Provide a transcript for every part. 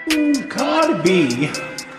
Cardi B.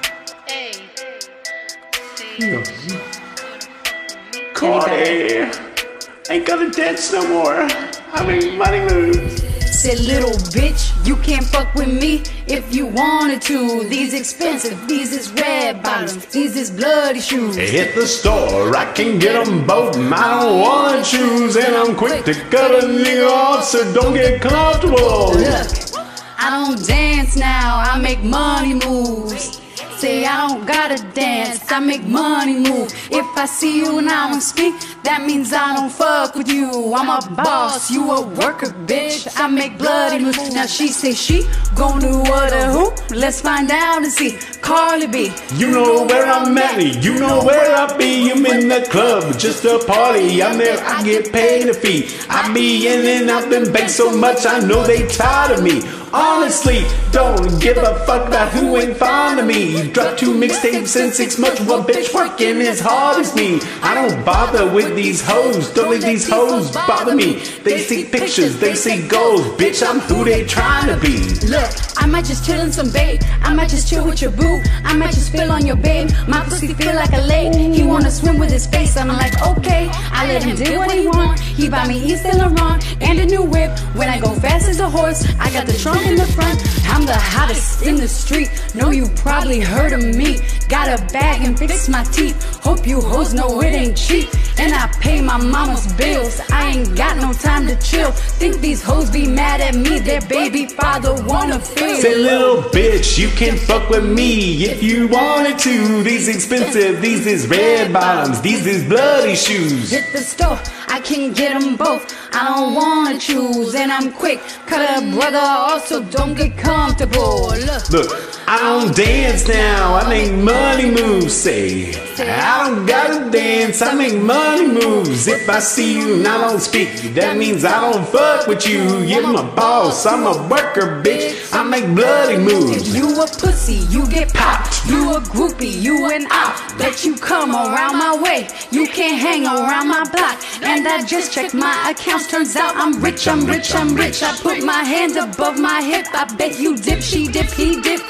Cardi ain't gonna dance no more. I mean, money moves. Said, little bitch, you can't fuck with me if you wanted to. These expensive, these is red bottoms, these is bloody shoes. Hit the store, I can get them both. I don't wanna choose, and I'm quick to cut a nigga off, so don't get comfortable. Look, I don't dance now, I make money moves. Say I don't gotta dance, I make money move. If I see you and I don't speak, that means I don't fuck with you. I'm a boss, you a worker, bitch. I make bloody moves. Now she say she gon' do what or who? Let's find out and see. Cardi B. You know where I'm at, you know where I be. I'm in the club, just a party. I'm there, I get paid a fee. I be in and out them banks so much, I know they tired of me. Honestly, don't give a fuck about who ain't fond of me. Dropped 2 mixtapes in 6 months, one bitch working as hard as me. I don't bother with these hoes, don't let these hoes bother me. They see pictures, they see goals, bitch, I'm who they trying to be. Look, I might just chill in some babe, I might just chill with your boo, I might just spill on your babe. My pussy feel like a lake, he wanna swim with his face. I'm like, okay, I let him do what he want. He buy me Yves Saint Laurent and a new whip. When I go fast as a horse, I got the trunk in the front. I'm the hottest in the street, know you probably heard of me. Got a bag and fix my teeth, hope you hoes know it ain't cheap. And I pay my mama's bills, I ain't got no time to chill. Think these hoes be mad at me, their baby father wanna feel. Say, little bitch, you can fuck with me if you wanted to. These expensive, these is red bottoms, these is bloody shoes. Hit the store, I can get them both, I don't wanna choose. And I'm quick, cut a brother off, so don't get comfortable. Look, I don't dance now, I make money moves. Say, I don't gotta dance, I make money moves. If I see you and I don't speak, that means I don't fuck with you. You're my boss, I'm a worker, bitch, I make bloody moves. If you a pussy, you get popped. You a groupie, you an op. Bet you come around my way, you can't hang around my block. And I just checked my accounts, turns out I'm rich, I'm rich, I'm rich. I put my hands above my hip, I bet you dip, she dip, he dip.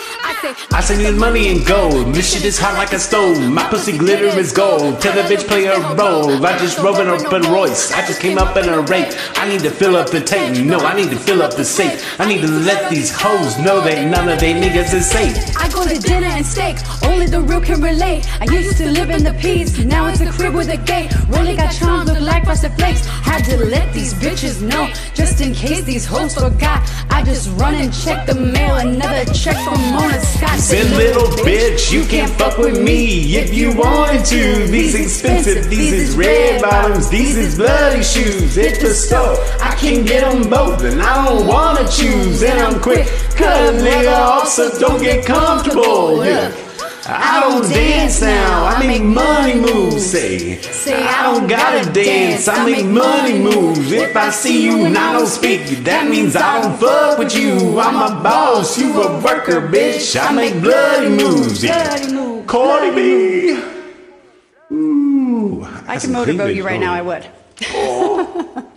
I say need money and gold, this shit is hot like a stove. My pussy glitter is gold, tell the bitch play a role. I just roving up in Royce, I just came up in a rape. I need to fill up the tank, no, I need to fill up the safe. I need to let these hoes know that none of they niggas is safe. I go to dinner and steak, only the real can relate. I used to live in the P's, now it's a crib with a gate. Really got charms, look like frosted flakes. Had to let these bitches know, just in case these hoes forgot. I just run and check the mail, another check from Mona Scott. Say, little bitch, you can't fuck with me if you wanted to. These expensive, these is red bottoms, these is bloody shoes. Hit the store, I can get them both, and I don't wanna choose. And I'm quick, cut a nigga off, so don't get comfortable. Yeah. I don't dance now, I make money moves. Say, I don't gotta dance, I make money moves. If I see you and I don't speak, that means I don't fuck with you. I'm a boss, you a worker, bitch, I make bloody moves. Yeah. Cardi B. Ooh, I can motorboat you right now, I would.